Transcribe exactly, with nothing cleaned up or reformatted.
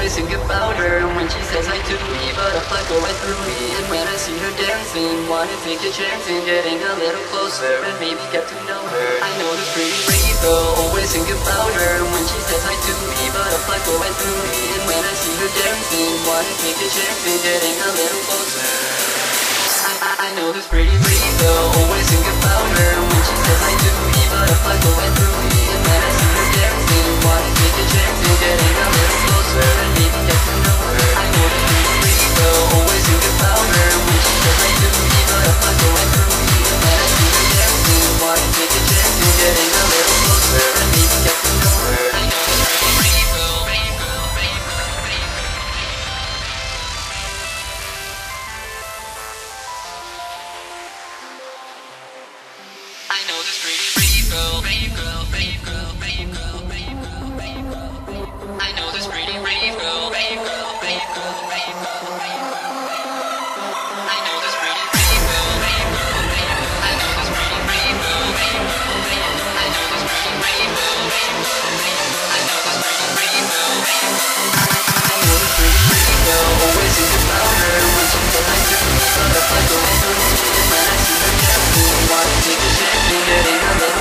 always think about her. And when she says I do me, butterfly go right through me. And when I see her dancing, wanna take a chance in getting a little closer and maybe get to know her. I know this pretty girl, always think about her. And when she says I do me, butterfly go right through me. And when I see her dancing, wanna take a chance in getting a little closer. I, I, I know this pretty girl, always think about her. And when she says I do me, butterfly go right through me. And when I see her dancing, wanna take a chance in getting a little closer and maybe get to know her. I know this pretty girl, always think about her. And when she says I do me, butterfly go right through me. And when I see her dancing, wanna take a chance in getting a little closer and maybe get to know her. I know this pretty girl, pretty girl, pretty girl, pretty girl. I know this pretty pretty girl, pretty girl, pretty girl, pretty girl, pretty girl, pretty girl. I know this pretty pretty girl, pretty girl, pretty girl, pretty girl, pretty girl. I know this pretty pretty girl, pretty girl, pretty girl. I know this pretty pretty girl, pretty girl, pretty girl. I know this pretty pretty girl, pretty girl, pretty girl. I know this pretty pretty girl, pretty girl. I know this pretty pretty girl, always think about her. When she says I do, butterfly go right through me. And when I see her dancing, wanna take a chance in getting a little